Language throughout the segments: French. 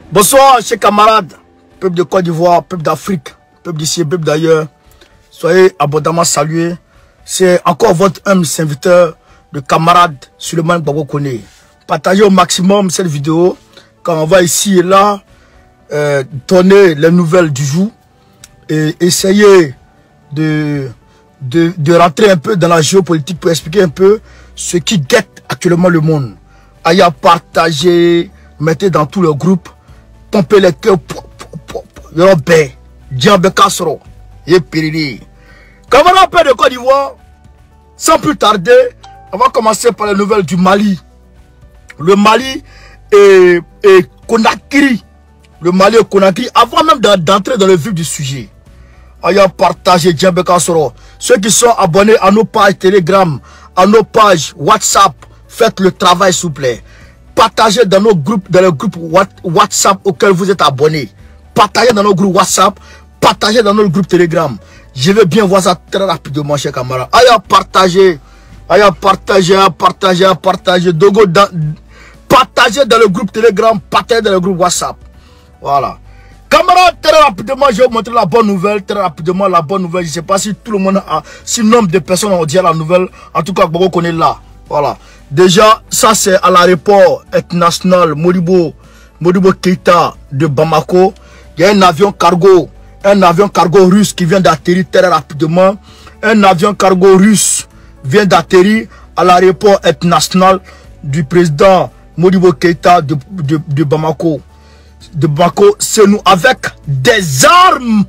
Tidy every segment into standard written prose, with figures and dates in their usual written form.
Bonsoir, chers camarades, peuple de Côte d'Ivoire, peuple d'Afrique, peuple d'ici, peuple d'ailleurs. Soyez abondamment salués. C'est encore votre humble serviteur de camarade Suleiman Gbagbo Koné. Partagez au maximum cette vidéo quand on va ici et là donner les nouvelles du jour et essayer de rentrer un peu dans la géopolitique pour expliquer un peu ce qui guette actuellement le monde. Allez partager, mettez dans tous les groupes, pompez les cœurs, Yorobé, Djambe Kassoro, et Piriri. Camarades de Côte d'Ivoire, sans plus tarder, on va commencer par les nouvelles du Mali. Le Mali et Conakry. Le Mali et Conakry, avant même d'entrer dans le vif du sujet. Allez partager Djambe Kassoro. Ceux qui sont abonnés à nos pages Telegram, à nos pages WhatsApp, faites le travail s'il vous plaît. Partagez dans nos groupes, dans le groupe WhatsApp auquel vous êtes abonnés. Partagez dans nos groupes WhatsApp, partagez dans nos groupes Telegram. Je vais bien voir ça très rapidement, chers camarades. Allez partager, partager. Dogo partagez dans le groupe Telegram, partagez dans le groupe WhatsApp. Voilà. Camarades, très rapidement, je vais vous montrer la bonne nouvelle. Très rapidement, la bonne nouvelle. Je ne sais pas si tout le monde a, si le nombre de personnes ont dit la nouvelle. En tout cas, Gbagbo Koné là. Voilà. Déjà, ça c'est à l'aéroport international Modibo Keïta de Bamako. Il y a un avion cargo russe qui vient d'atterrir très rapidement. Un avion cargo russe vient d'atterrir à l'aéroport international du président Modibo Keïta de Bamako. C'est nous avec des armes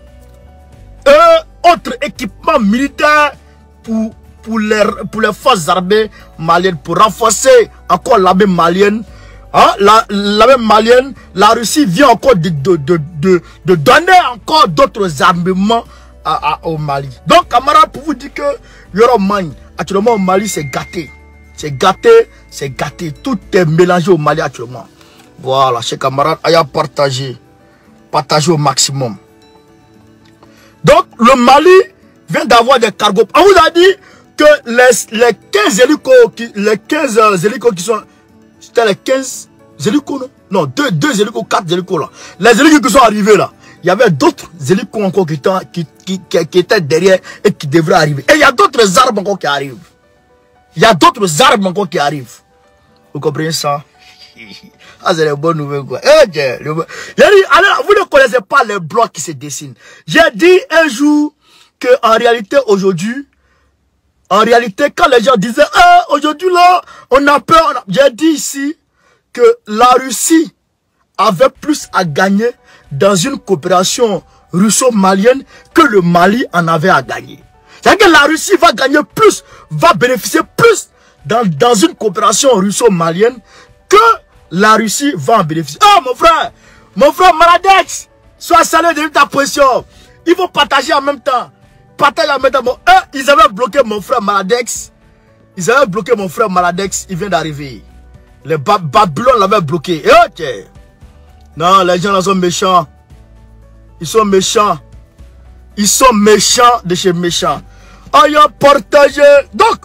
et autres équipements militaires pour les forces armées maliennes, pour renforcer encore l'armée malienne. Hein? L'armée malienne, la Russie vient encore de donner encore d'autres armements au Mali. Donc, camarades, pour vous dire que Yoromagne, actuellement au Mali, c'est gâté. C'est gâté, c'est gâté. Tout est mélangé au Mali actuellement. Voilà, chers camarades, allez partager. Partagez au maximum. Donc, le Mali vient d'avoir des cargos. On vous a dit que les 15 hélicos qui sont... C'était les 15 hélicos, non? Non, 2 hélicos, 4 hélicos là. Les hélicos qui sont arrivés là. Il y avait d'autres hélicos encore qui étaient derrière et qui devraient arriver. Et il y a d'autres armes encore qui arrivent. Il y a d'autres armes encore qui arrivent. Vous comprenez ça? Ah, c'est une bonne nouvelle quoi. Vous ne connaissez pas les blocs qui se dessinent. J'ai dit un jour que en réalité aujourd'hui, quand les gens disaient aujourd'hui là, on a peur, j'ai dit ici que la Russie avait plus à gagner dans une coopération russo-malienne que le Mali en avait à gagner. C'est-à-dire que la Russie va gagner plus, va bénéficier plus dans une coopération russo-malienne que la Russie va en bénéficier. Oh mon frère Maladex, sois salué de ta position. Ils vont partager en même temps. Ils avaient bloqué mon frère Maladex. Il vient d'arriver. Les Babylone l'avaient bloqué. Ok. Non, les gens là sont méchants. Ils sont méchants. Ils sont méchants de chez méchants. Aïe, partagé. Donc,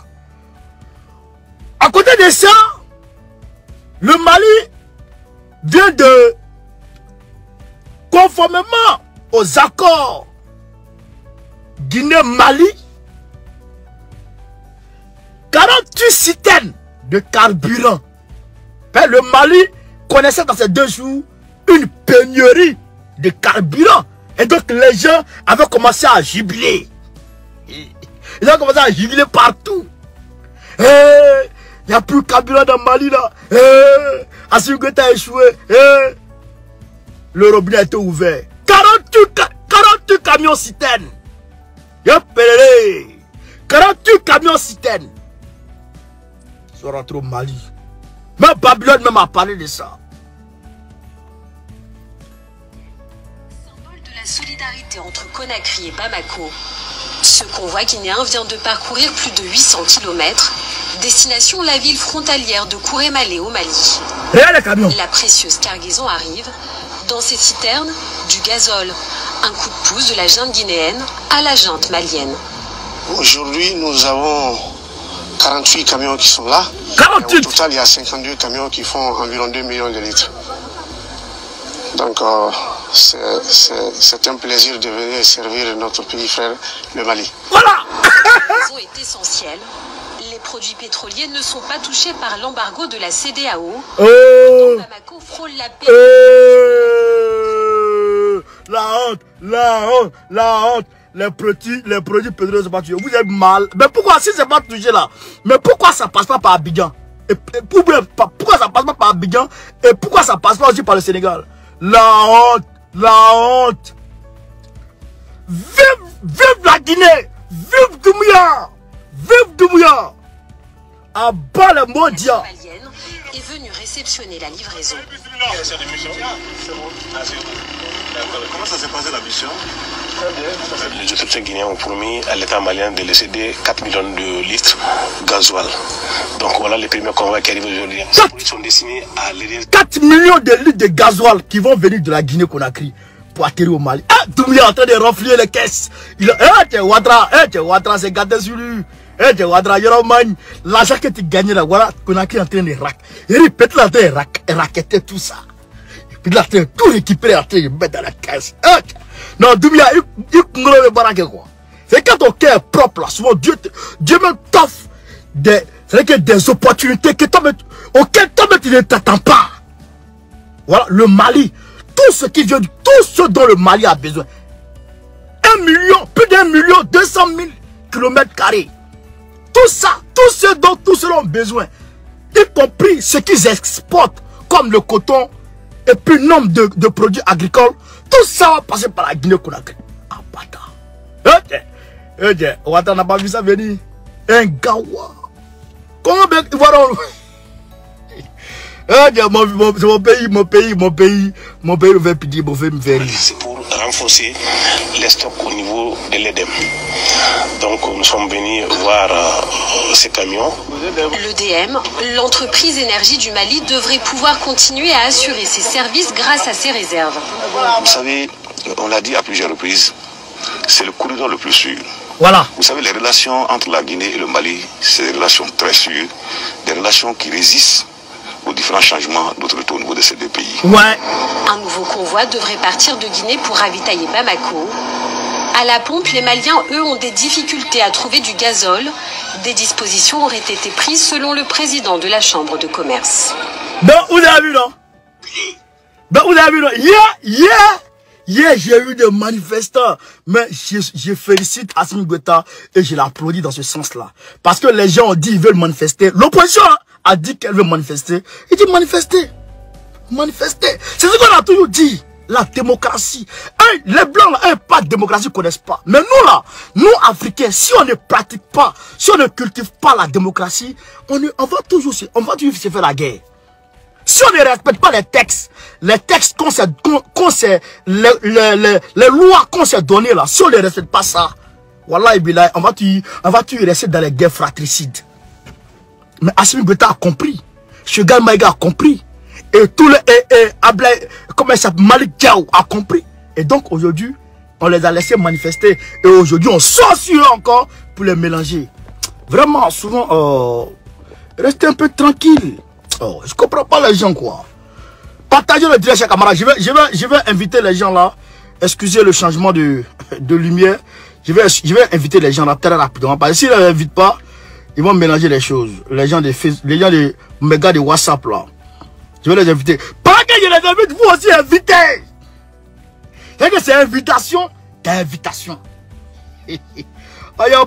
à côté de ça, le Mali vient de, conformément aux accords Guinée-Mali, 48 citernes de carburant. Le Mali connaissait dans ces 2 jours une pénurie de carburant. Et donc les gens avaient commencé à jubiler. Ils ont commencé à jubiler partout. Il n'y a plus de carburant dans le Mali là. Assimi Goïta a échoué. Le robinet a été ouvert. 48 camions citernes. 48 camions citernes sont rentrés au Mali. Même Babylone même a parlé de ça. Symbole de la solidarité entre Conakry et Bamako, ce convoi guinéen vient de parcourir plus de 800 km, destination la ville frontalière de Kourémalé au Mali. La précieuse cargaison arrive. Dans ces citernes, du gazole, un coup de pouce de la junte guinéenne à la junte malienne. Aujourd'hui, nous avons 48 camions qui sont là. 48. Au total, il y a 52 camions qui font environ 2 millions de litres. Donc, c'est un plaisir de venir servir notre pays frère, le Mali. Voilà. La raison est essentielle. Les produits pétroliers ne sont pas touchés par l'embargo de la CEDEAO. Bamako frôle la paix. La honte. Les produits pétroliers ne sont pas touchés. Vous êtes mal. Mais pourquoi, si c'est pas touché là, mais pourquoi ça passe pas par Abidjan? Et pourquoi ça passe pas par Abidjan? Et pourquoi ça passe pas aussi par le Sénégal? La honte. Vive la Guinée. Vive Doumbouya. À bas le mondial. La malienne est venue réceptionner la livraison. Comment ça s'est passé la mission? Les autorités guinéennes ont promis à l'État malien de laisser 4 millions de litres gasoil. Donc voilà les premiers convois qui arrivent aujourd'hui. Ils sont destinés à l'aider. 4 millions de litres de gasoil qui vont venir de la Guinée-Conakry pour atterrir au Mali. Ah, Doumbouya est en train de renflouer les caisses. Ouattara, c'est gâté sur lui. Ouattara, l'argent que tu gagnes là, voilà, Conakry est en train de répéter en train de racketter tout ça. Il est en train de tout récupérer, en train de mettre dans la caisse. Non, Doumbouya, il ne baraque quoi. C'est quand ton cœur est propre là, souvent Dieu me t'offre des opportunités auxquelles toi tu ne t'attends pas. Voilà, le Mali, tout ce dont le Mali a besoin. 1 million, plus d'1 million 200 000 km². Tout ça, tout ce dont ont besoin, y compris ce qu'ils exportent, comme le coton, et puis nombre de produits agricoles, tout ça va passer par la Guinée-Conakry. Ah, bâtard. Ouattara n'a pas vu ça venir. Un gawa. Comment bien ils vont... mon pays veut pitié, me faire. C'est pour renforcer les stocks au niveau de l'EDEM. Donc nous sommes venus voir ces camions. L'EDM, l'entreprise énergie du Mali, devrait pouvoir continuer à assurer ses services grâce à ses réserves. Vous savez, on l'a dit à plusieurs reprises, c'est le corridor le plus sûr. Voilà. Vous savez, les relations entre la Guinée et le Mali, c'est des relations très sûres, des relations qui résistent aux différents changements d'autorité au niveau de ces deux pays. Ouais. Un nouveau convoi devrait partir de Guinée pour ravitailler Bamako. À la pompe, les Maliens, eux, ont des difficultés à trouver du gazole. Des dispositions auraient été prises selon le président de la Chambre de commerce. Donc, vous avez vu, non? Hier, j'ai eu des manifestants. Mais je félicite Assimi Goïta et je l'applaudis dans ce sens-là. Parce que les gens ont dit qu'ils veulent manifester. L'opposition a dit qu'elle veut manifester. Il dit manifester. C'est ce qu'on a toujours dit. La démocratie. Les blancs, pas de démocratie, ne connaissent pas. Mais nous là, nous Africains, si on ne pratique pas, si on ne cultive pas la démocratie, on va toujours se faire la guerre. Si on ne respecte pas les textes les lois qu'on s'est données là, si on ne respecte pas ça, Wallah, on va toujours rester dans les guerres fratricides. Mais Assimi Goïta a compris. Choguel Maïga a compris. Et tout le comment il s'appelle, Malik Diaw a compris. Et donc aujourd'hui, on les a laissés manifester. Et aujourd'hui, on sort sur eux encore pour les mélanger. Vraiment, souvent, restez un peu tranquille. Oh, je comprends pas les gens, quoi. Partagez le direct, chers camarades. Je vais inviter les gens là. Excusez le changement de lumière. Je vais inviter les gens là très rapidement. Parce que s'ils ne les invitent pas, ils vont mélanger les choses. Les gens des méga de WhatsApp là. Je vais les inviter. Pas que je les invite, vous aussi invitez. C'est que c'est invitation, t'as invitation. Aya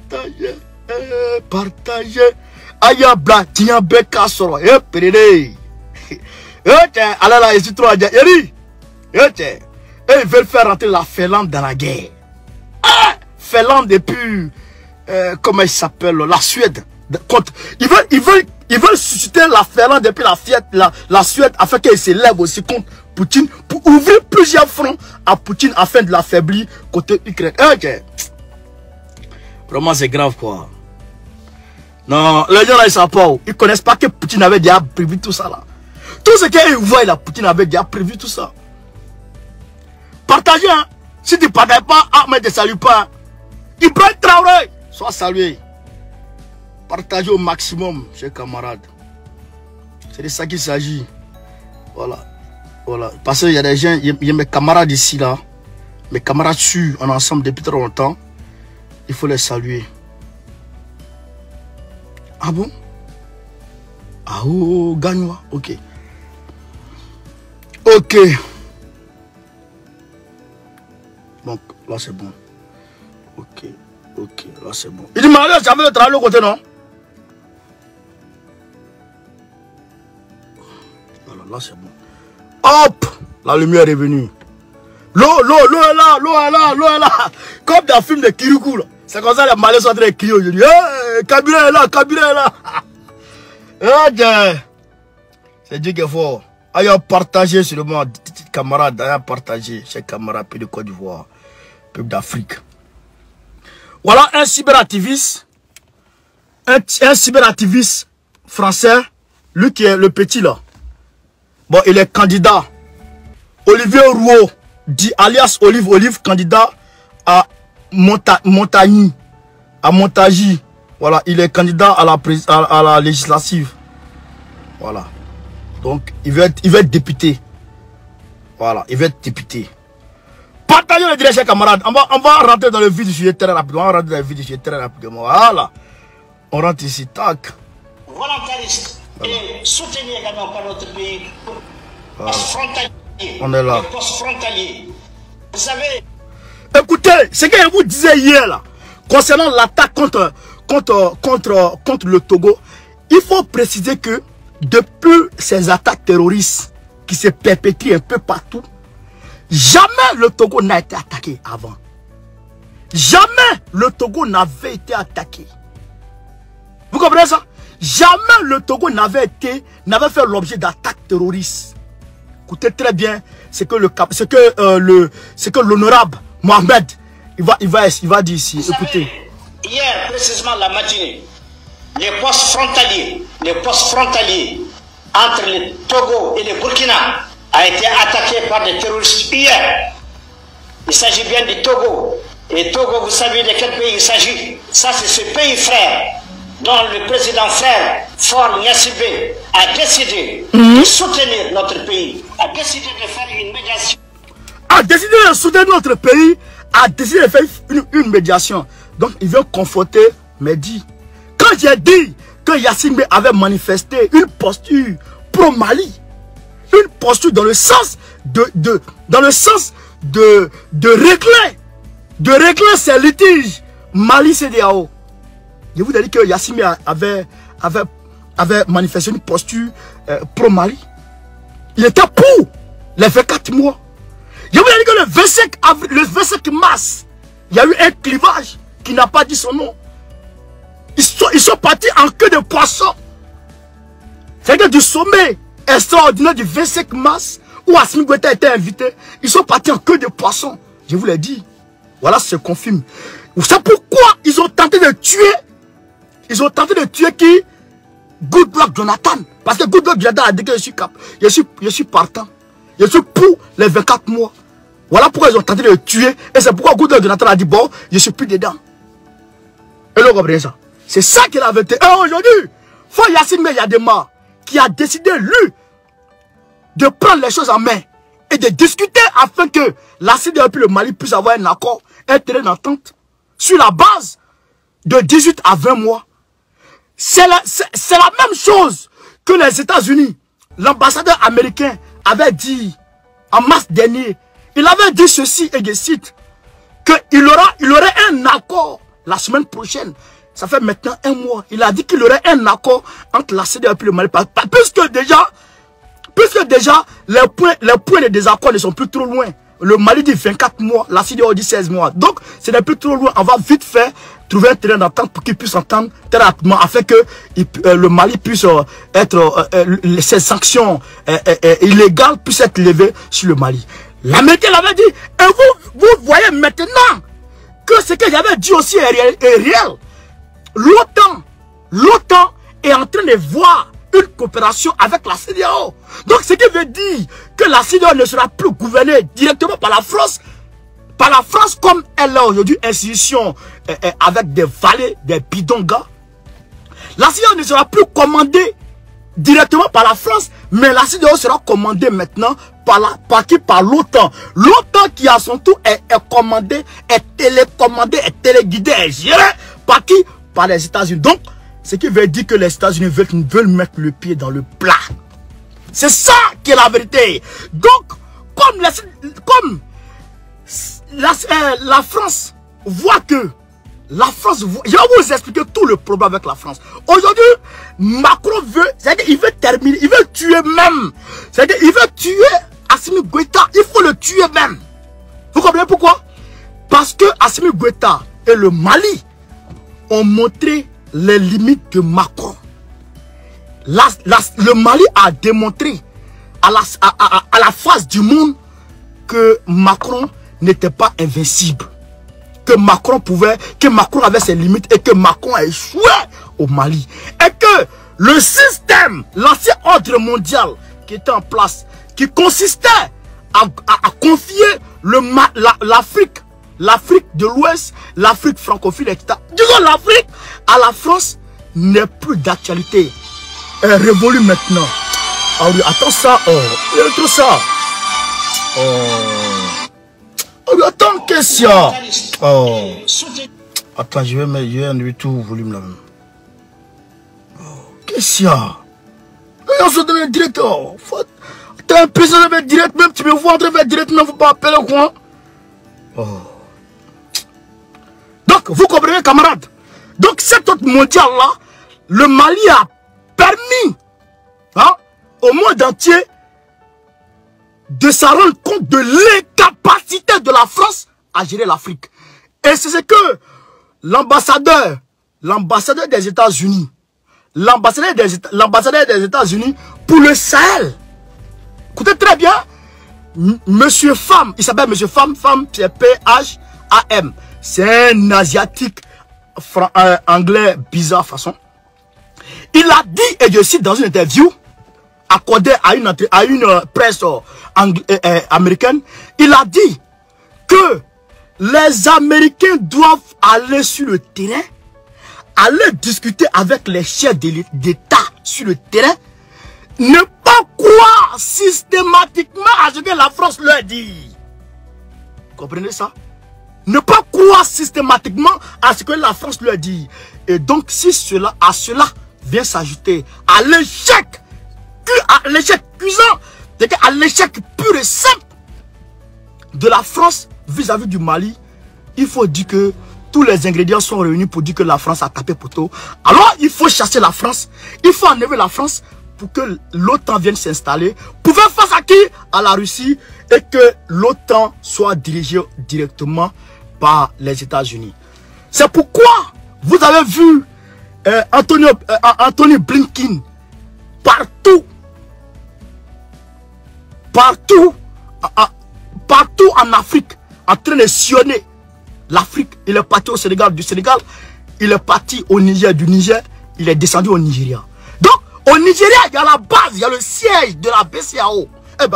partager. Aya bla, tiens beka soro. Péré. Alors là, ils sont trop à dire. Et ils veulent faire rentrer la Finlande dans la guerre. Finlande et puis, comment il s'appelle, la Suède. Ils veulent susciter la Finlande et puis la Suède afin qu'elle s'élève aussi contre Poutine pour ouvrir plusieurs fronts à Poutine afin de l'affaiblir côté Ukraine. Vraiment c'est grave quoi. Non, les gens là ils savent pas. Ils connaissent pas que Poutine avait déjà prévu tout ça là. Tout ce qu'ils voient là, Poutine avait déjà prévu tout ça. Partagez hein. Si tu ne partages pas, mais ne salue pas. Ibrahim Traoré, sois salué. Partagez au maximum, chers camarades. C'est de ça qu'il s'agit. Voilà. Voilà. Parce qu'il y a des gens, il y a mes camarades ici, là. Mes camarades sûrs, on est ensemble depuis trop longtemps. Il faut les saluer. Ah bon? Ah oh, gagne-moi. Ok. Ok. Donc, là, c'est bon. Ok. Ok, là, c'est bon. Il dit, Mario, j'avais le travail de l'autre côté, non? Voilà, là, c'est bon. Hop! La lumière est venue. L'eau est là, l'eau est là, l'eau est là. Comme dans le film de Kirikou, là. C'est comme ça les Maliens sont en train de crier aujourd'hui. Hey, Kabila est là, Kabila est là. C'est Dieu qui est fort. Ayons partagé sur le monde, camarades, ayons partagé, chers camarades, pays de Côte d'Ivoire, peuple d'Afrique. Voilà un cyberactiviste, un cyberactiviste français, lui qui est le petit là. Bon, il est candidat. Olivier Rouault, dit alias Olive, candidat à Montagny. Voilà, il est candidat à la législative. Voilà. Donc, il veut être député. Voilà, il veut être député. Partagez le direct, chers camarades. On va rentrer dans le vif du sujet très rapidement. Voilà. On rentre ici, tac. Volontariste et soutenu également par notre pays. Voilà. On est là. Vous savez. Écoutez, ce que je vous disais hier là, concernant l'attaque contre le Togo, il faut préciser que depuis ces attaques terroristes qui se perpétuent un peu partout, jamais le Togo n'a été attaqué avant. Jamais le Togo n'avait été attaqué. Vous comprenez ça? Jamais le Togo n'avait fait l'objet d'attaques terroristes. Écoutez très bien ce que l'honorable Mohamed il va dire ici. Vous écoutez. Savez, hier précisément la matinée, les postes frontaliers entre le Togo et le Burkina a été attaqués par des terroristes hier. Il s'agit bien du Togo. Et Togo, vous savez de quel pays il s'agit? Ça, c'est ce pays frère dont le président frère Faure Gnassingbé a décidé de soutenir notre pays, a décidé de faire une médiation. A décidé de soutenir notre pays, a décidé de faire une médiation. Donc, il veut conforter Mehdi. Quand j'ai dit que Gnassingbé avait manifesté une posture pro-Mali, une posture dans le sens de régler ces litiges Mali-CEDEAO. Je vous ai dit que Gnassingbé avait manifesté une posture pro-Mali. Il était pour les 24 mois. Je vous ai dit que le 25 mars, il y a eu un clivage qui n'a pas dit son nom. Ils sont partis en queue de poisson. C'est-à-dire du sommet extraordinaire du 25 mars où Assimi Goïta a été invité. Ils sont partis en queue de poisson. Je vous l'ai dit. Voilà, ça se confirme. Vous savez pourquoi ils ont tenté de tuer? Ils ont tenté de tuer qui? Goodluck Jonathan. Parce que Goodluck Jonathan a dit que je suis partant. Je suis pour les 24 mois. Voilà pourquoi ils ont tenté de le tuer. Et c'est pourquoi Goodluck Jonathan a dit bon, je suis plus dedans. Et vous comprenez ça? C'est ça qu'il avait été. Et aujourd'hui, Faure Gnassingbé Yadema qui a décidé, lui, de prendre les choses en main et de discuter afin que la CEDEAO et le Mali puissent avoir un accord, un terrain d'entente sur la base de 18 à 20 mois. C'est la même chose que les États-Unis. L'ambassadeur américain avait dit en mars dernier, il avait dit ceci et je cite, qu'il aurait un accord la semaine prochaine. Ça fait maintenant un mois. Il a dit qu'il aurait un accord entre la CEDEAO et le Mali. Puisque déjà les points de désaccord ne sont plus trop loin. Le Mali dit 24 mois, la CEDEAO dit 16 mois. Donc, ce n'est plus trop loin. On va vite faire trouver un terrain d'entente pour qu'ils puissent entendre très rapidement afin que le Mali puisse ces sanctions illégales puissent être levées sur le Mali. L'Américain l'avait dit. Et vous voyez maintenant que ce que j'avais dit aussi est réel. L'OTAN est en train de voir une coopération avec la CEDEAO. Donc ce qui veut dire que la CEDEAO ne sera plus gouvernée directement par la France. Par la France comme elle a aujourd'hui institution avec des valets, des bidongas. La CEDEAO ne sera plus commandée directement par la France, mais la CEDEAO sera commandée maintenant par qui? Par l'OTAN. L'OTAN qui à son tour est commandée, est télécommandée, est téléguidée, est gérée par qui? Par les États-Unis. Donc, ce qui veut dire que les États-Unis veulent mettre le pied dans le plat. C'est ça qui est la vérité. Donc, comme la France voit que la France, je vais vous expliquer tout le problème avec la France. Aujourd'hui, Macron veut, c'est-à-dire il veut terminer, il veut tuer même. C'est-à-dire il veut tuer Assimi Goïta, il faut le tuer même. Vous comprenez pourquoi? Parce que Assimi Goïta et le Mali ont montré les limites de Macron. Le Mali a démontré à la face du monde que Macron n'était pas invincible. Que Macron avait ses limites et que Macron a échoué au Mali. Et que le système, l'ancien ordre mondial qui était en place, qui consistait à confier l'Afrique de l'Ouest, l'Afrique francophone, etc. Disons l'Afrique à la France n'est plus d'actualité. Elle est révolue maintenant. Ah oui, attends ça. Attends ça. Attends, qu'est-ce qu'il y a? Attends, je vais mettre tout le volume là même. Qu'est-ce qu'il y a? On se donne un direct. T'es un président de direct, même tu me vois entrer vers direct, mais faut pas appeler quoi. Donc, vous comprenez, camarades? Donc, cet autre mondial là, le Mali a permis au monde entier de se rendre compte de l'incapacité de la France à gérer l'Afrique. Et c'est ce que l'ambassadeur des États-Unis, l'ambassadeur des États-Unis pour le Sahel, écoutez très bien, Monsieur Pham, il s'appelle Monsieur Pham, c'est P-H-A-M, c'est un asiatique anglais bizarre façon. Il a dit, et je cite dans une interview accordée à une presse américaine, il a dit que les Américains doivent aller sur le terrain, aller discuter avec les chefs d'État sur le terrain, ne pas croire systématiquement à ce que la France leur dit. Vous comprenez ça? Ne pas croire systématiquement à ce que la France leur dit. Et donc, si à cela vient s'ajouter à l'échec cuisant, à l'échec pur et simple de la France vis-à-vis du Mali, il faut dire que tous les ingrédients sont réunis pour dire que la France a tapé poteau. Alors, il faut chasser la France, il faut enlever la France pour que l'OTAN vienne s'installer, pour faire face à qui? À la Russie, et que l'OTAN soit dirigée directement par les États-Unis. C'est pourquoi vous avez vu Anthony Blinken partout en Afrique, en train de sillonner l'Afrique. Il est parti au Sénégal, du Sénégal, il est parti au Niger, du Niger, il est descendu au Nigeria. Donc, au Nigeria, il y a la base, il y a le siège de la BCAO,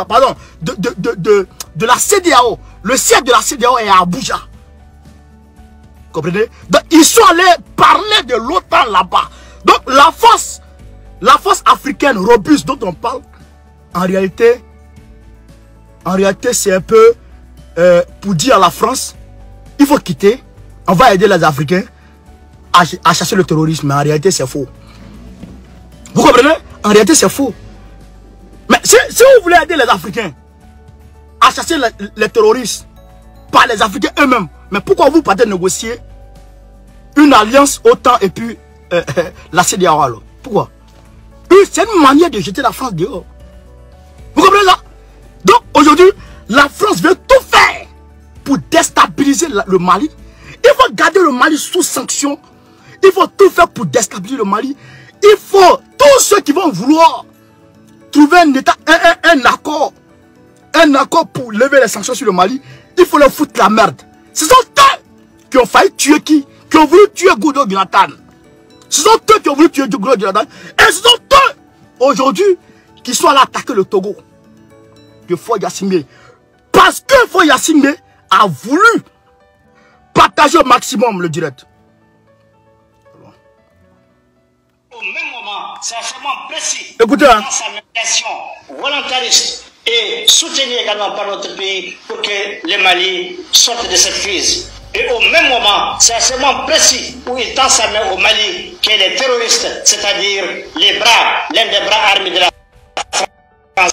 de la CEDEAO. Le siège de la CEDEAO est à Abuja. Comprenez? Donc, ils sont allés parler de l'OTAN là-bas. Donc, la force africaine robuste dont on parle, en réalité, c'est un peu pour dire à la France, il faut quitter, on va aider les Africains à chasser le terrorisme. Mais en réalité, c'est faux. Vous comprenez? En réalité, c'est faux. Mais si vous voulez aider les Africains à chasser les terroristes par les Africains eux-mêmes, mais pourquoi vous partez négocier une alliance OTAN et puis la CEDEAO alors? Pourquoi? C'est une manière de jeter la France dehors. Vous comprenez ça? Donc aujourd'hui, la France veut tout faire pour déstabiliser le Mali. Il faut garder le Mali sous sanction. Il faut tout faire pour déstabiliser le Mali. Il faut, tous ceux qui vont vouloir trouver un accord pour lever les sanctions sur le Mali, il faut leur foutre la merde. Ce sont eux qui ont failli tuer qui ont voulu tuer Goodluck Jonathan. Ce sont eux qui ont voulu tuer Goodluck Jonathan. Et ce sont eux, aujourd'hui, qui sont allés attaquer le Togo de Faure Gnassingbé. Parce que Faure Gnassingbé a voulu partager au maximum le direct. Au même moment, c'est un moment précis. Écoutez, hein. Dans sa médiation volontariste et soutenue également par notre pays pour que le Mali sorte de cette crise. Et au même moment, c'est à ce moment précis où il tend sa main au Mali que les terroristes, c'est-à-dire les bras, l'un des bras armés de la France.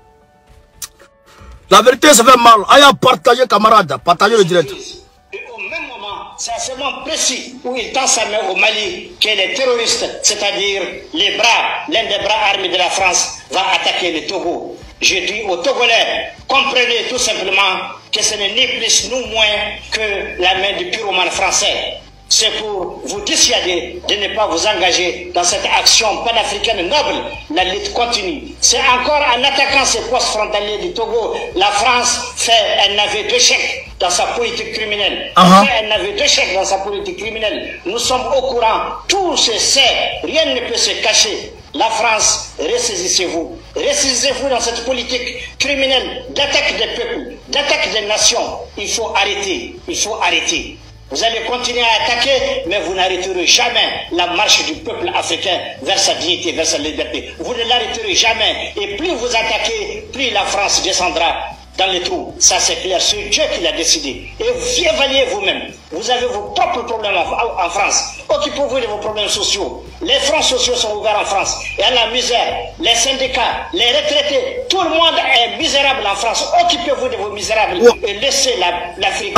La vérité, ça fait mal. Allez, partagez, camarades, partagez le direct. Et au même moment, c'est à ce moment précis où il tend sa main au Mali que les terroristes, c'est-à-dire les bras, l'un des bras armés de la France, va attaquer le Togo. Je dis aux Togolais, comprenez tout simplement que ce n'est ni plus ni moins que la main du pyromane français. C'est pour vous dissuader de ne pas vous engager dans cette action panafricaine noble. La lutte continue. C'est encore en attaquant ces postes frontaliers du Togo, la France fait un aveu d'échec dans sa politique criminelle. Fait un aveu d'échec dans sa politique criminelle. Nous sommes au courant. Tout se sait. Rien ne peut se cacher. La France, ressaisissez-vous. Ressaisissez-vous dans cette politique criminelle d'attaque des peuples, d'attaque des nations. Il faut arrêter. Il faut arrêter. Vous allez continuer à attaquer, mais vous n'arrêterez jamais la marche du peuple africain vers sa dignité, vers sa liberté. Vous ne l'arrêterez jamais. Et plus vous attaquez, plus la France descendra dans les trous. Ça, c'est clair. C'est Dieu qui l'a décidé. Et évaluez vous-même. Vous avez vos propres problèmes en France. Occupez-vous de vos problèmes sociaux. Les fronts sociaux sont ouverts en France. Il y a la misère, les syndicats, les retraités. Tout le monde est misérable en France. Occupez-vous de vos misérables et laissez l'Afrique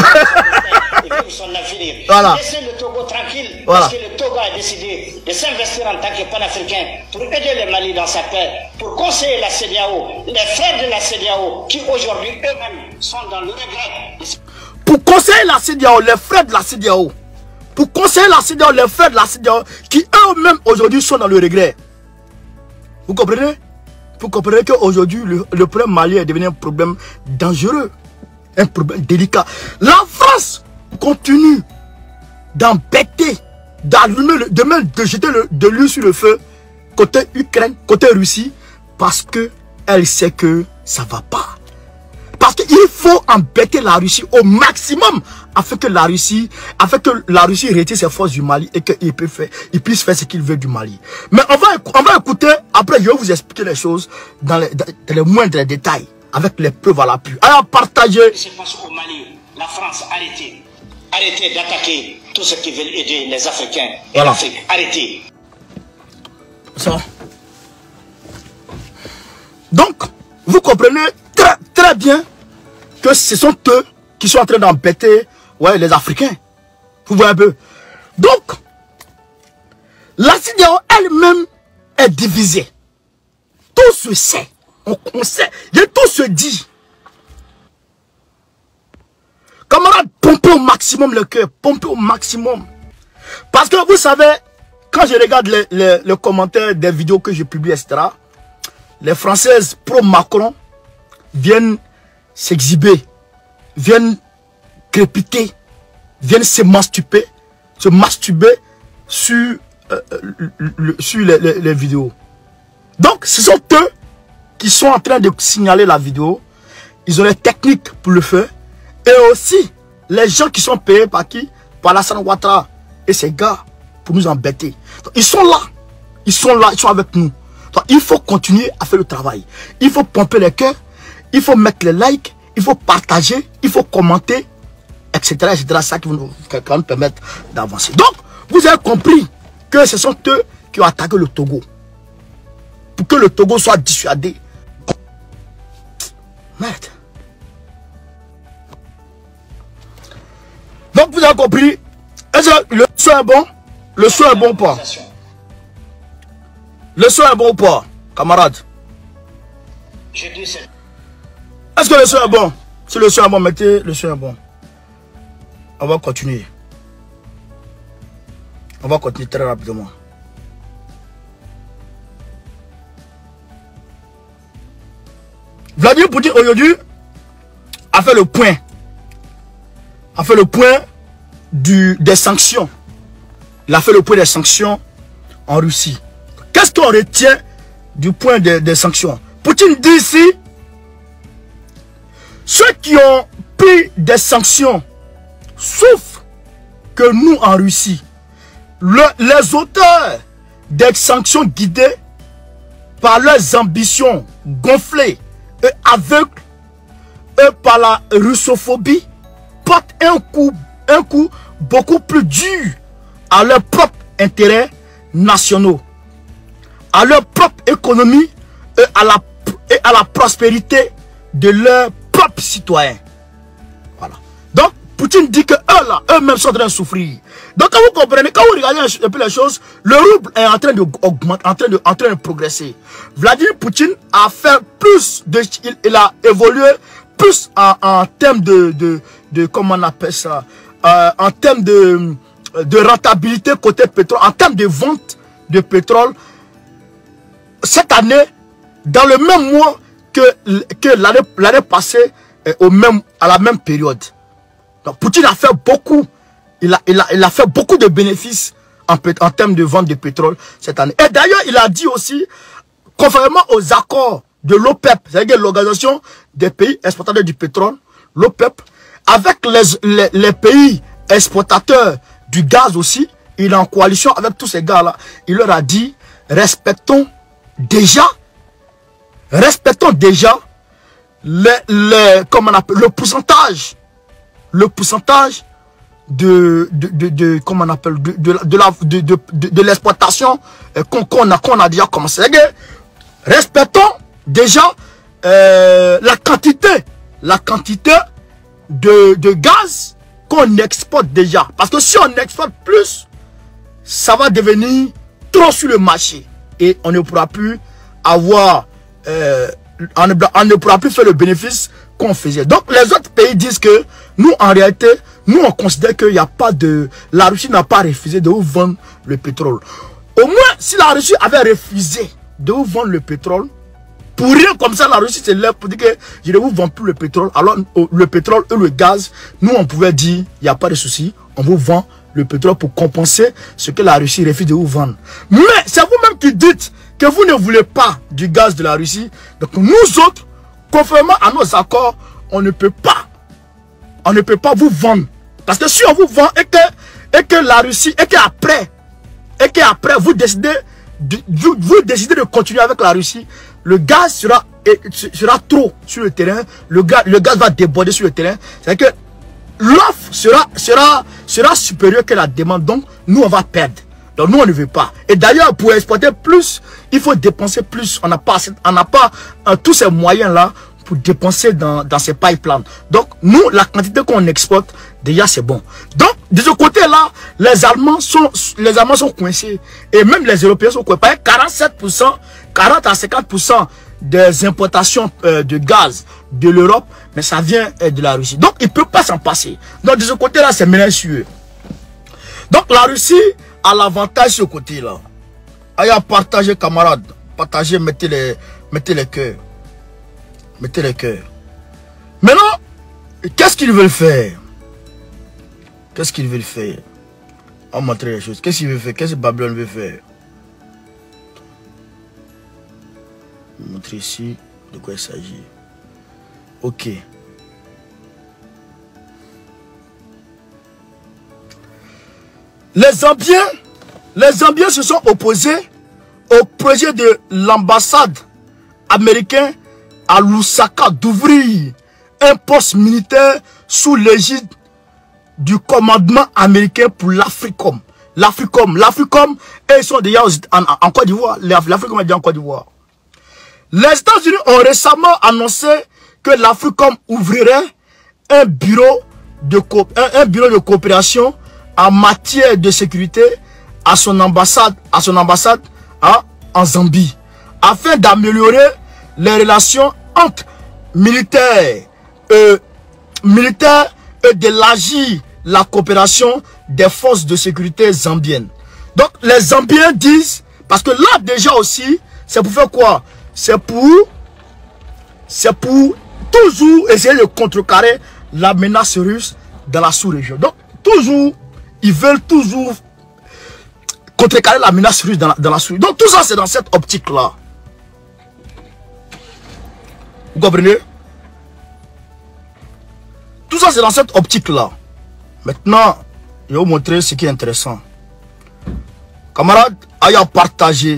et vivre son avenir. Voilà. Laissez le Togo tranquille parce que le Togo a décidé de s'investir en tant que panafricain pour aider le Mali dans sa paix, pour conseiller la CEDEAO, les frères de la CEDEAO qui aujourd'hui eux-mêmes sont dans le regret. Pour conseiller la CEDEAO, les frères de la CEDEAO. Pour conseiller la CEDEAO, les frères de la CEDEAO qui eux-mêmes aujourd'hui sont dans le regret. Vous comprenez? Vous comprenez qu'aujourd'hui, le problème malien est devenu un problème dangereux. Un problème délicat. La France continue d'embêter, d'allumer, de jeter de l'huile sur le feu côté Ukraine, côté Russie, parce qu'elle sait que ça ne va pas. Parce qu'il faut embêter la Russie au maximum afin que la Russie retire ses forces du Mali et qu'il puisse faire ce qu'il veut du Mali. Mais on va écouter, après je vais vous expliquer les choses dans les moindres détails, avec les preuves à l'appui. Alors partagez. Ce qui se passe au Mali, la France, arrêtez. Arrêtez d'attaquer tous ceux qui veulent aider les Africains et l'Afrique. Arrêtez. Ça. Donc, vous comprenez très bien que ce sont eux qui sont en train d'embêter les Africains. Vous voyez un peu. Donc, la CEDEAO elle-même est divisée. Tout se sait. On sait. Et tout se dit. Camarades, pompez au maximum le cœur. Pompez au maximum. Parce que vous savez, quand je regarde les commentaires des vidéos que je publie, etc., les Françaises pro-Macron viennent s'exhiber, viennent crépiter, viennent se masturber sur les vidéos. Donc, ce sont eux qui sont en train de signaler la vidéo. Ils ont les techniques pour le faire. Et aussi, les gens qui sont payés par qui? Par Alassane Ouattara et ses gars pour nous embêter. Donc, ils sont là. Ils sont là, ils sont avec nous. Donc, il faut continuer à faire le travail. Il faut pomper les cœurs. Il faut mettre les likes, il faut partager, il faut commenter, etc. etc. Ça qui va nous permettre d'avancer. Donc, vous avez compris que ce sont eux qui ont attaqué le Togo. Pour que le Togo soit dissuadé. Merde. Donc, vous avez compris. Est-ce que le son est bon? Le son est bon ou pas? Le son est bon ou pas, camarades? Je dis c'est... Est-ce que le son est bon? Si le son est bon, mettez le son est bon. On va continuer. On va continuer très rapidement. Vladimir Poutine aujourd'hui a fait le point. A fait le point des sanctions. Il a fait le point des sanctions en Russie. Qu'est-ce qu'on retient du point des sanctions? Poutine dit ici, ceux qui ont pris des sanctions, sauf que nous en Russie, les auteurs des sanctions guidées par leurs ambitions gonflées et aveugles et par la russophobie portent un coup beaucoup plus dur à leurs propres intérêts nationaux, à leur propre économie et à la prospérité de leurs propres citoyens. Voilà. Donc, Poutine dit que eux-mêmes sont en train de souffrir. Donc, quand vous comprenez, quand vous regardez un peu les choses, le rouble est en train d'augmenter, en train de progresser. Vladimir Poutine a fait plus il a évolué plus en termes de comment on appelle ça, en termes de rentabilité côté pétrole, en termes de vente de pétrole, cette année, dans le même mois que l'année passée, à la même période. Donc Poutine a fait beaucoup, il a fait beaucoup de bénéfices en termes de vente de pétrole cette année. Et d'ailleurs, il a dit aussi, conformément aux accords de l'OPEP, c'est-à-dire l'organisation des pays exportateurs du pétrole, l'OPEP, avec les pays exportateurs du gaz aussi, il est en coalition avec tous ces gars-là. Il leur a dit, respectons déjà comment on appelle, le pourcentage de l'exploitation qu'on a déjà commencé. Respectons déjà la quantité de gaz qu'on exporte déjà. Parce que si on exporte plus, ça va devenir trop sur le marché. Et on ne pourra plus avoir, on ne pourra plus faire le bénéfice qu'on faisait. Donc les autres pays disent que nous, en réalité, nous on considère qu'il n'y a pas de... La Russie n'a pas refusé de vous vendre le pétrole. Au moins, si la Russie avait refusé de vous vendre le pétrole, pour rien comme ça, la Russie se lève pour dire que je ne vous vends plus le pétrole. Alors le pétrole et le gaz, nous on pouvait dire, il n'y a pas de souci, on vous vend le pétrole pour compenser ce que la Russie refuse de vous vendre. Mais c'est vous-même qui dites que vous ne voulez pas du gaz de la Russie. Donc nous autres, conformément à nos accords, on ne peut pas vous vendre. Parce que si on vous vend et que la Russie, et qu'après vous décidez de continuer avec la Russie, le gaz sera trop sur le terrain, le gaz va déborder sur le terrain. C'est-à-dire que l'offre sera supérieure que la demande, donc nous on va perdre. Donc nous on ne veut pas. Et d'ailleurs pour exporter plus, il faut dépenser plus. On n'a pas tous ces moyens là pour dépenser dans ces pipelines. Donc nous, la quantité qu'on exporte, déjà c'est bon. Donc de ce côté là, les Allemands sont coincés. Et même les Européens sont coincés. 47%, 40 à 50% des importations de gaz de l'Europe, mais ça vient de la Russie. Donc ils ne peuvent pas s'en passer. Donc de ce côté là, c'est menacieux. Donc la Russie a l'avantage sur ce côté là. Allez, partagez camarades, partagez, mettez les cœurs. Mettez les cœurs. Maintenant, qu'est-ce qu'ils veulent faire? Qu'est-ce qu'ils veulent faire? On va montrer les choses. Qu'est-ce qu'ils veulent faire? Qu'est-ce que Babylone veut faire? Je vais montrer ici de quoi il s'agit. Ok. Les Zambiens se sont opposés au projet de l'ambassade américaine à Lusaka d'ouvrir un poste militaire sous l'égide du commandement américain pour l'Africom. L'Africom, ils sont déjà en Côte d'Ivoire. L'Africom est déjà en Côte d'Ivoire. Les États-Unis ont récemment annoncé que l'Africom ouvrirait un bureau de coopération en matière de sécurité à son ambassade en Zambie, afin d'améliorer les relations entre militaires et d'élargir la coopération des forces de sécurité zambiennes. Donc les Zambiens disent, parce que là déjà aussi, c'est pour faire quoi? C'est pour toujours essayer de contrecarrer la menace russe dans la sous-région. Donc toujours, ils veulent toujours contrecarrer la menace russe dans la sous-région. Donc tout ça c'est dans cette optique-là. Vous comprenez? Tout ça, c'est dans cette optique-là. Maintenant, je vais vous montrer ce qui est intéressant. Camarades, à partager.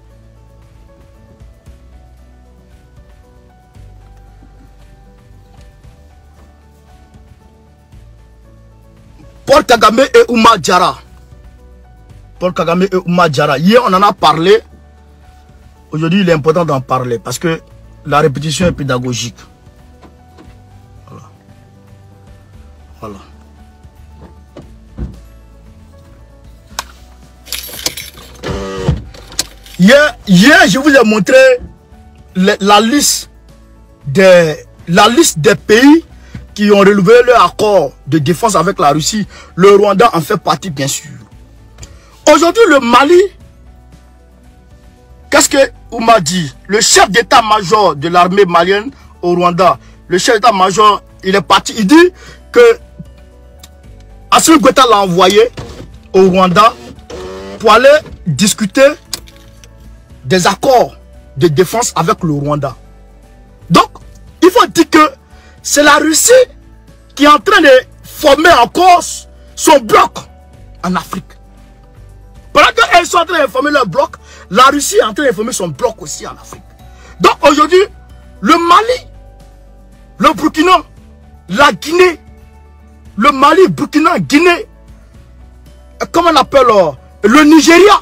Paul Kagame et Ouma Diarra. Paul Kagame et Ouma Diarra. Hier, on en a parlé. Aujourd'hui, il est important d'en parler parce que la répétition est pédagogique. Voilà. Voilà. Hier, je vous ai montré la liste des pays qui ont relevé leur accord de défense avec la Russie. Le Rwanda en fait partie, bien sûr. Aujourd'hui, le Mali, qu'est-ce que Ouma dit? Le chef d'état-major de l'armée malienne au Rwanda, le chef d'état-major, il est parti. Il dit que Assimi Goïta l'a envoyé au Rwanda pour aller discuter des accords de défense avec le Rwanda. Donc, il faut dire que c'est la Russie qui est en train de former encore son bloc en Afrique. Pendant qu'elles sont en train de former leur bloc, la Russie est en train de former son bloc aussi en Afrique. Donc aujourd'hui, le Mali, le Burkina, la Guinée, le Mali, Burkina, Guinée, comment on appelle le Nigeria,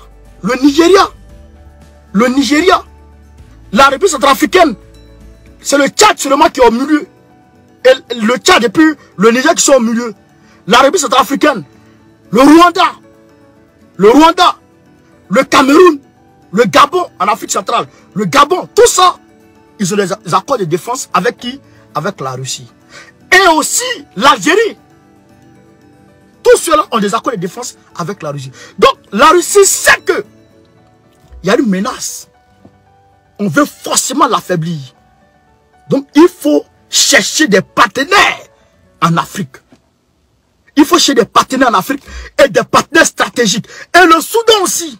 la République centrafricaine, c'est le Tchad seulement qui est au milieu. Et le Tchad et puis le Niger qui sont au milieu. La République centrafricaine, le Rwanda, le Cameroun, le Gabon en Afrique centrale, le Gabon, tout ça, ils ont des accords de défense avec qui? Avec la Russie. Et aussi l'Algérie. Tous ceux-là ont des accords de défense avec la Russie. Donc la Russie sait que il y a une menace. On veut forcément l'affaiblir. Donc il faut chercher des partenaires en Afrique. Il faut chercher des partenaires en Afrique et des partenaires stratégiques. Et le Soudan aussi.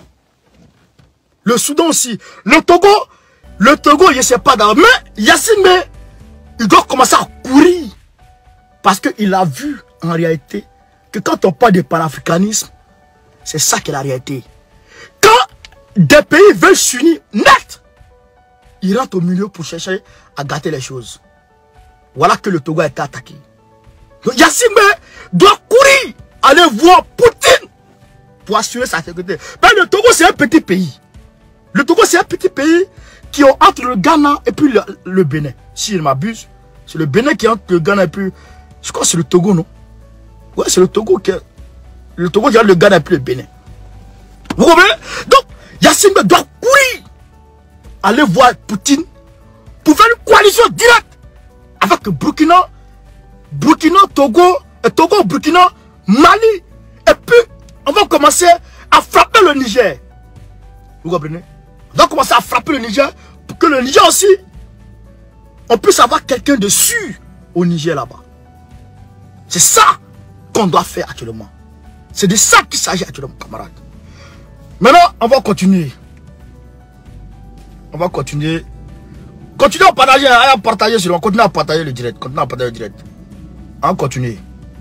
Le Soudan aussi. Le Togo, je ne sais pas d'abord. Mais Yassine, il doit commencer à courir. Parce qu'il a vu en réalité que quand on parle de panafricanisme, c'est ça qui est la réalité. Quand des pays veulent s'unir net, ils rentrent au milieu pour chercher à gâter les choses. Voilà que le Togo a été attaqué. Donc Yassine doit courir, aller voir Poutine pour assurer sa sécurité. Mais le Togo, c'est un petit pays. Le Togo, c'est un petit pays qui est entre le Ghana et puis le Bénin. Si je ne m'abuse, c'est le Bénin qui est entre le Ghana et puis... Je crois que c'est le Togo, non? Ouais, c'est le Togo qui est... Le Togo qui est entre le Ghana et puis le Bénin. Vous comprenez? Donc, Yassine doit courir, aller voir Poutine pour faire une coalition directe avec Burkina, Togo, Burkina, Mali. Et puis, on va commencer à frapper le Niger. Vous comprenez? On va commencer à frapper le Niger pour que le Niger aussi, on puisse avoir quelqu'un de sûr au Niger là-bas. C'est ça qu'on doit faire actuellement. C'est de ça qu'il s'agit actuellement, camarades. Maintenant, on va continuer. On va continuer. Continuez à partager, à partager sur le. Continuez à partager le direct. Continuez à partager le direct. On continue.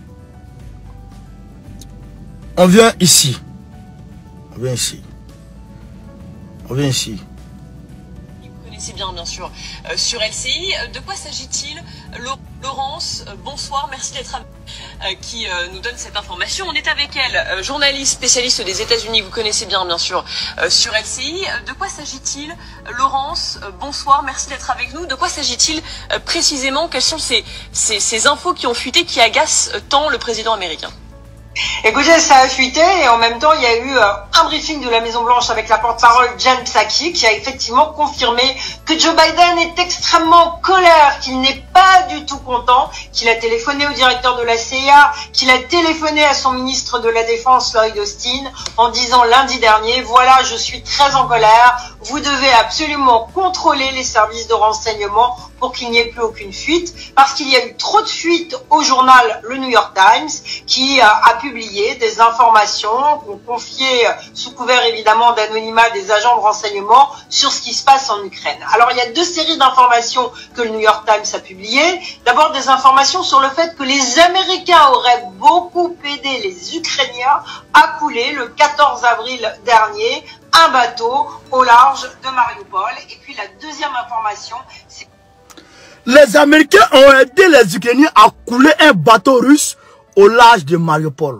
On vient ici. On vient ici. On vient ici. Vous connaissez bien sûr. Sur LCI, de quoi s'agit-il? Laurence, bonsoir, merci d'être avec qui nous donne cette information. On est avec elle, journaliste spécialiste des États-Unis, vous connaissez bien sûr, sur LCI. De quoi s'agit-il? Laurence, bonsoir, merci d'être avec nous. De quoi s'agit-il précisément? Quelles sont ces infos qui ont fuité, qui agacent tant le président américain? Écoutez, ça a fuité et en même temps, il y a eu un briefing de la Maison-Blanche avec la porte-parole Jen Psaki qui a effectivement confirmé que Joe Biden est extrêmement en colère, qu'il n'est pas du tout content, qu'il a téléphoné au directeur de la CIA, qu'il a téléphoné à son ministre de la Défense, Lloyd Austin, en disant lundi dernier, voilà, je suis très en colère, vous devez absolument contrôler les services de renseignement pour qu'il n'y ait plus aucune fuite, parce qu'il y a eu trop de fuites au journal Le New York Times, qui a publié des informations qu'on confiait sous couvert évidemment d'anonymat des agents de renseignement sur ce qui se passe en Ukraine. Alors il y a deux séries d'informations que le New York Times a publiées. D'abord des informations sur le fait que les Américains auraient beaucoup aidé les Ukrainiens à couler le 14 avril dernier un bateau au large de Mariupol. Et puis la deuxième information, c'est les Américains ont aidé les Ukrainiens à couler un bateau russe au large de Mariupol.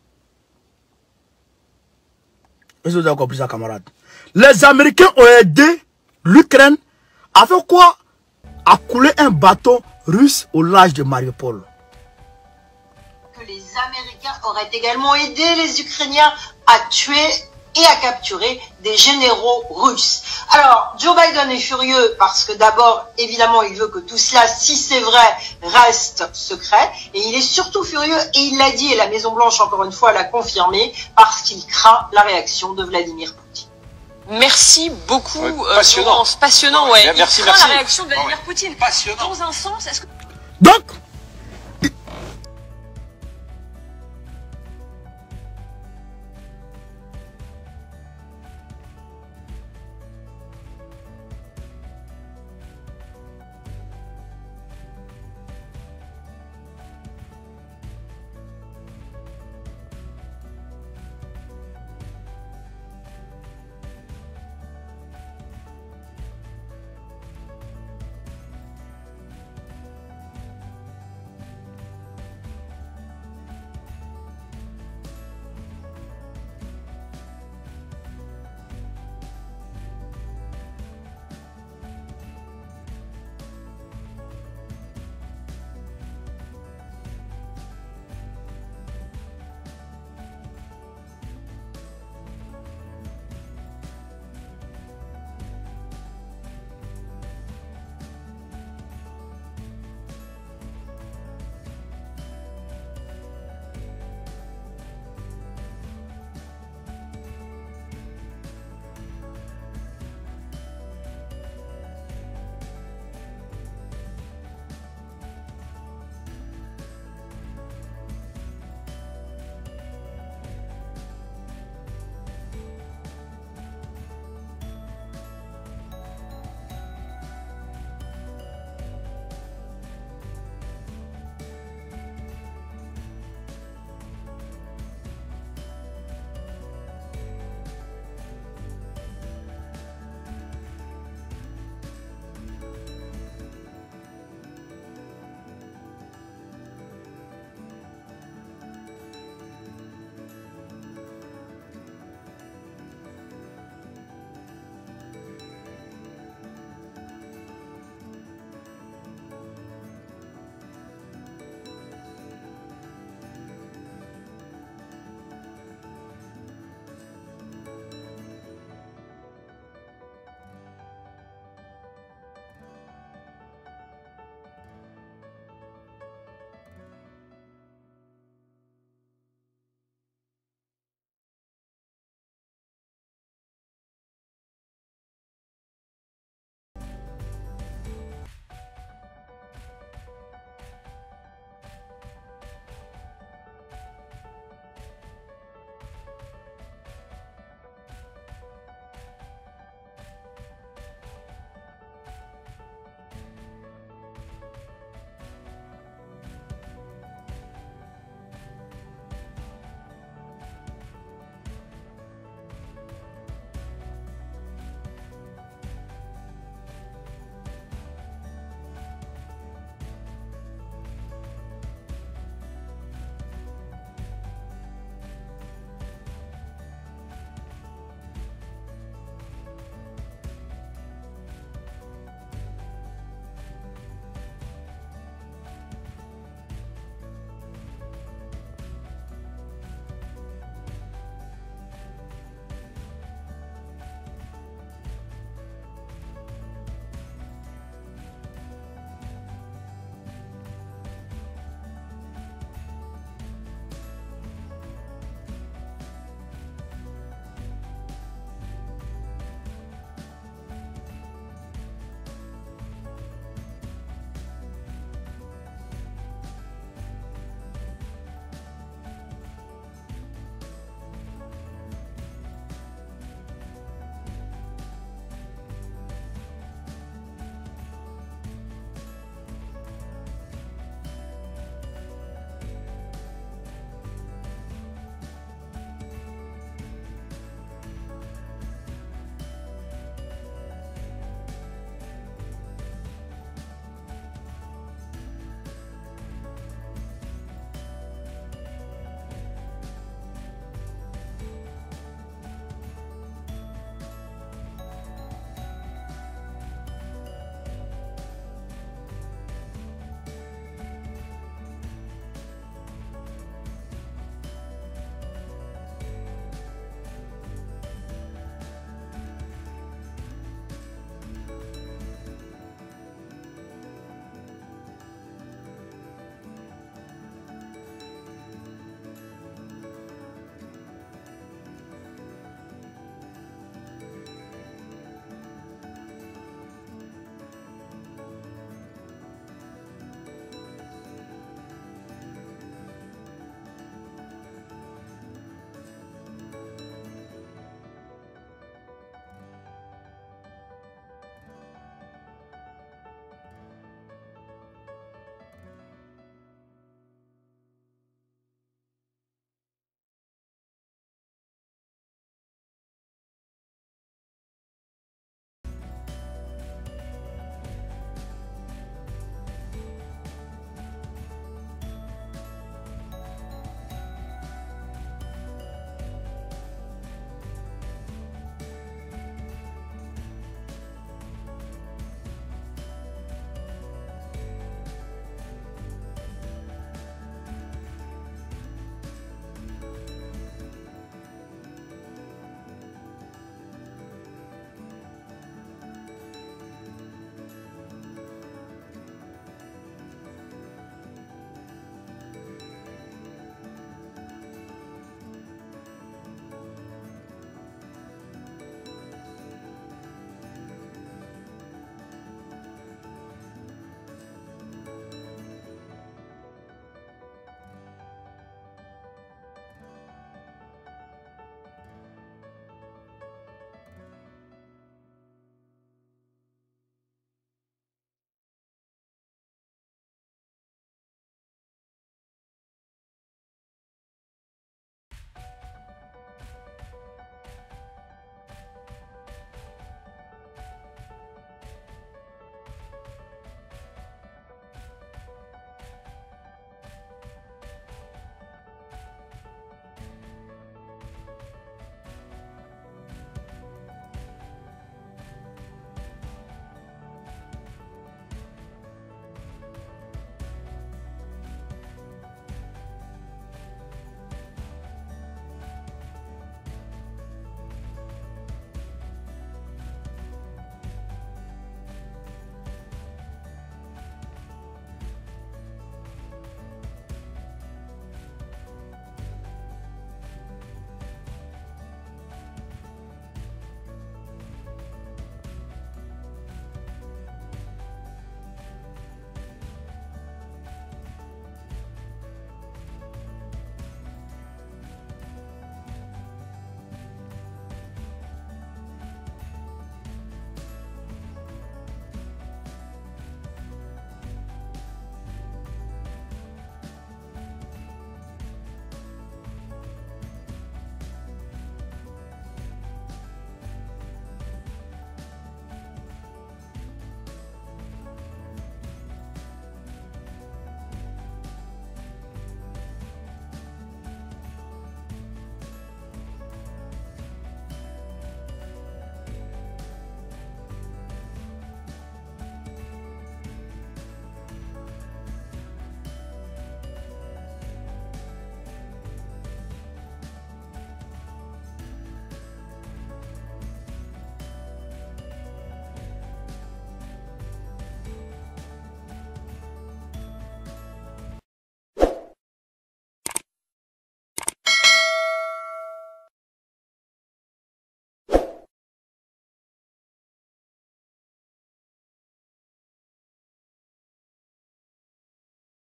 Est-ce que vous avez compris ça, camarades? Les Américains ont aidé l'Ukraine à faire quoi? À couler un bateau russe au large de Mariupol. Que les Américains auraient également aidé les Ukrainiens à tuer et à capturer des généraux russes. Alors, Joe Biden est furieux parce que d'abord, évidemment, il veut que tout cela, si c'est vrai, reste secret. Et il est surtout furieux, et il l'a dit, et la Maison-Blanche, encore une fois, l'a confirmé, parce qu'il craint la réaction de Vladimir Poutine. Merci beaucoup, passionnant. Laurence. Passionnant, ouais. Merci, il craint la réaction de Vladimir Poutine. Passionnant. Dans un sens, est-ce que... Donc,